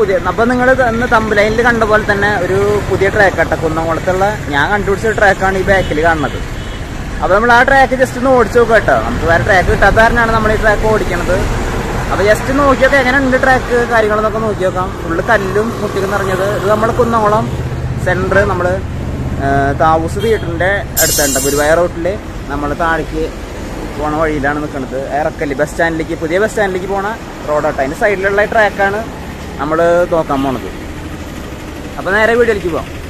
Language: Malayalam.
പുതിയ അപ്പം നിങ്ങൾ ഇന്ന് തമ്പലൈനിൽ കണ്ട പോലെ തന്നെ ഒരു പുതിയ ട്രാക്ക് കേട്ടോ. കുന്നംകുളത്തുള്ള ഞാൻ കണ്ടുപിടിച്ച ട്രാക്കാണ് ഈ ബാക്കിൽ കാണുന്നത്. അപ്പോൾ നമ്മൾ ആ ട്രാക്ക് ജസ്റ്റ് ഒന്ന് ഓടിച്ചു നോക്കാം കേട്ടോ. നമുക്ക് വേറെ ട്രാക്ക് കിട്ടാത്ത കാരണമാണ് നമ്മൾ ഈ ട്രാക്ക് ഓടിക്കണത്. അപ്പോൾ ജസ്റ്റ് നോക്കിയൊക്കെ എങ്ങനെയുണ്ട് ട്രാക്ക് കാര്യങ്ങളെന്നൊക്കെ നോക്കി നോക്കാം. ഫുള്ള് കല്ലും മുട്ടിക്കും നിറഞ്ഞത്. ഇത് നമ്മൾ കുന്നംകുളം സെൻറ്റർ നമ്മൾ താവൂസ് തിയേറ്ററിൻ്റെ അടുത്തുണ്ട്. ഗുരുവായൂർ റോട്ടിൽ നമ്മൾ താഴേക്ക് പോണ വഴിയിലാണ് നിൽക്കുന്നത്. ഏറക്കല്ലി ബസ് സ്റ്റാൻഡിലേക്ക്, പുതിയ ബസ് സ്റ്റാൻഡിലേക്ക് പോണ റോഡാട്ടോ. അതിൻ്റെ സൈഡിലുള്ള ട്രാക്കാണ് നമ്മൾ നോക്കാൻ പോണത്. അപ്പോൾ നേരെ വീഡിയോയിലേക്ക് പോകാം.